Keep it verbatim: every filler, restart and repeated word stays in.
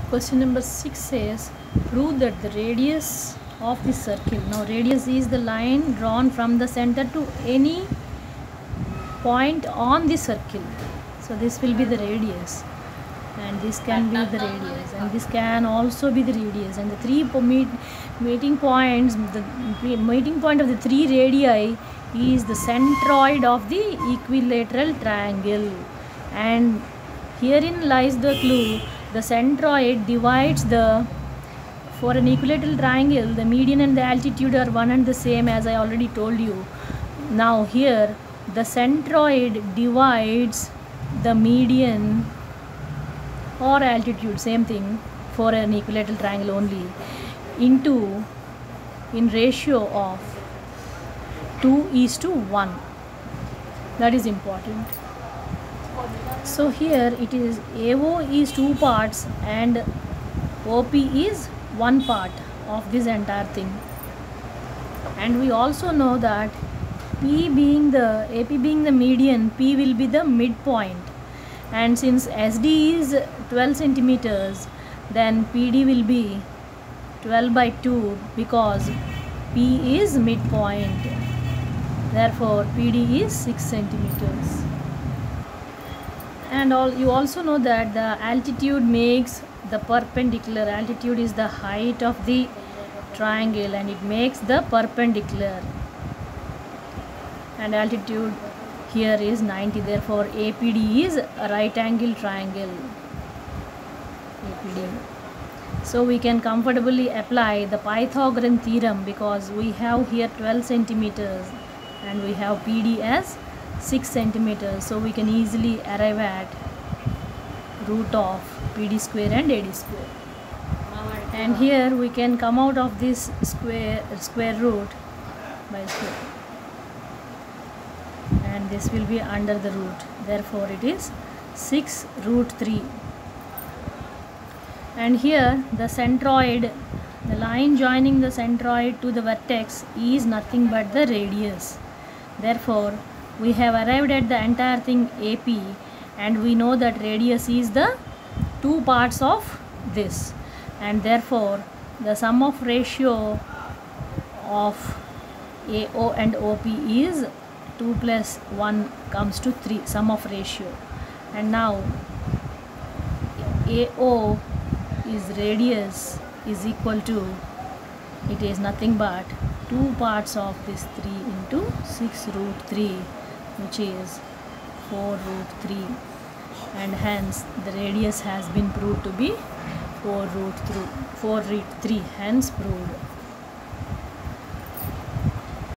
Question number six says, prove that the radius of the circle. Now radius is the line drawn from the center to any point on the circle. So this will be the radius, and this can be the radius, and this can also be the radius, and the three meet, meeting points, the meeting point of the three radii is the centroid of the equilateral triangle, and herein lies the clue. The centroid divides the, for an equilateral triangle, the median and the altitude are one and the same, as I already told you. Now here the centroid divides the median or altitude, same thing for an equilateral triangle only, into in ratio of two is to one. That is important. So here it is A O is two parts and O P is one part of this entire thing. And we also know that P being the A P being the median, P will be the midpoint. And since S D is twelve centimeters, then P D will be twelve by two, because P is midpoint. Therefore P D is six centimeters. And all you also know that the altitude makes the perpendicular. Altitude is the height of the triangle and it makes the perpendicular, and altitude here is ninety. Therefore A P D is a right angle triangle, A P D. So we can comfortably apply the Pythagorean theorem, because we have here twelve centimeters and we have P D as six centimeters. So we can easily arrive at root of P D square and A D square. And here we can come out of this square square root by square, and this will be under the root. Therefore it is six root three. And here the centroid, the line joining the centroid to the vertex, is nothing but the radius. Therefore we have arrived at the entire thing A P, and we know that radius is the two parts of this, and therefore the sum of ratio of A O and O P is two plus one comes to three, sum of ratio. And now A O is radius is equal to, it is nothing but two parts of this three into six root three, which is four root three, and hence the radius has been proved to be four root three, hence proved.